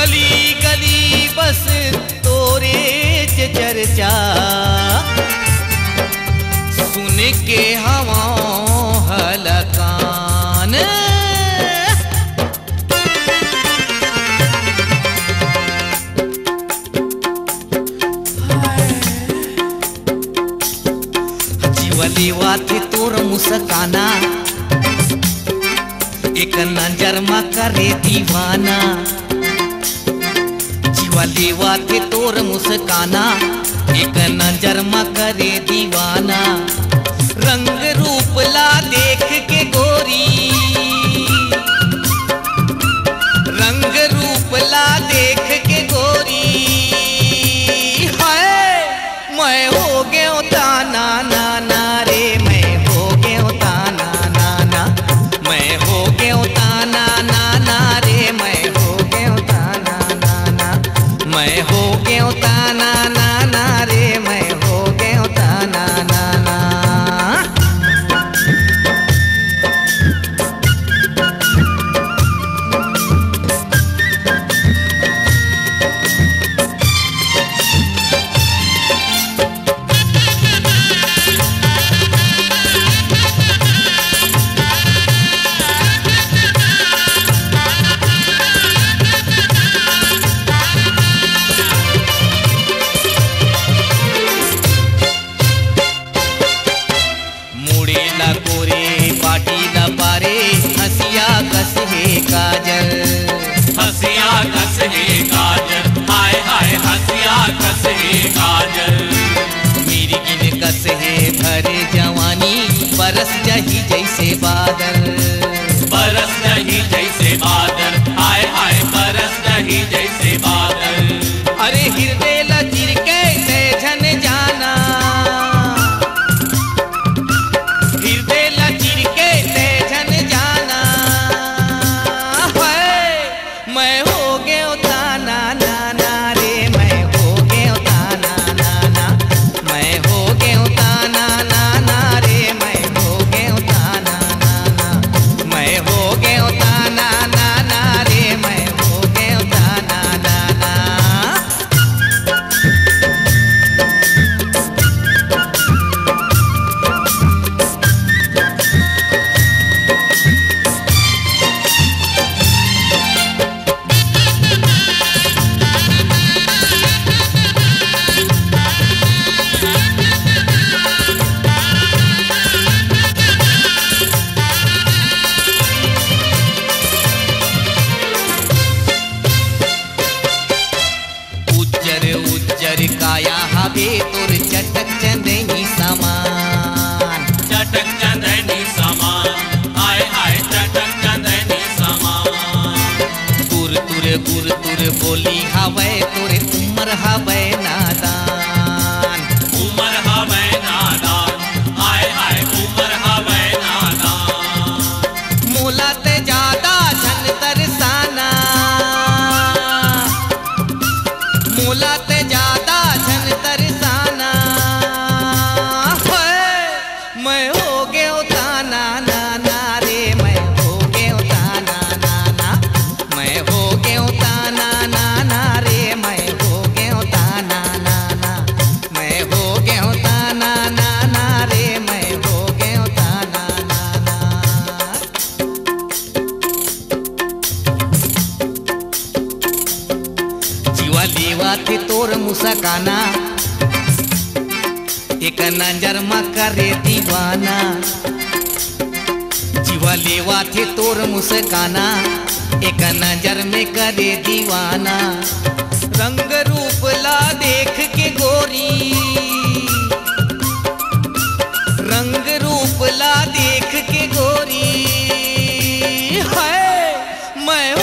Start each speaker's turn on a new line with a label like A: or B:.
A: गली गली बस तोरे चर्चा सुन के हवा हलकान जीवली वाथे तोर मुस्काना एक नजर में करे दीवाना जीवली वाथे तोर मुस्काना एक नजर में करे दीवाना रंग रूप ला देख के गोरी रंग रूप ला देख के गोरी हाय मैं हो गया ताना ना ना रे मैं हो गया ताना ना ना मैं हो गया ताना ना ना रे मैं हो गया ताना ना ना मैं हो गया ताना ना ना रे मैं हो गया ताना ना ना
B: हसिया कस है काजल हाय हाय हसिया कस है काजल
A: मेरी गिन कस है भरे जवानी बरस जाही जैसे बादल
B: बरस नहीं जैसे बादल हाय हाय बरस नहीं जैसे बादल
A: अरे हृदय लचीर के झन जाना हृदय लचीर के झन जाना मैं हो गया ताना ना ना रे मैं हो गया ताना ना ना मैं हो गया ताना ना ना रे मैं हो गया ताना ना ना मैं हो गया ताना ना ना रे मैं हो गया ताना ना ना उज्जर काया हवे तोर चटक चंदनी समान
B: चटक चंदनी समान हाय हाय चटक चंदनी समान
A: गुर तुर बोली हवे तोरे उम्र हवे नादान
B: उमर हवे नादान हाय हाय उमर हवे नादान
A: मोला ते ज्यादा झन तरसाना मोला ते ज्यादा झन तरसाना मैं हो गया ताना ना ना रे मैं हो गया ताना ना ना मैं हो गया ताना ना ना रे मैं हो गया ताना ना ना मैं हो गया ताना ना ना रे मैं हो गया ताना ना ना जीवा लीवा थे तोर मुस्काना एक नजर में करे दीवाना जीवा लेवा थे तोर मुस्काना एक नजर में करे दीवाना रंग रूप ला देख के गोरी रंग रूप ला देख के गोरी है मैं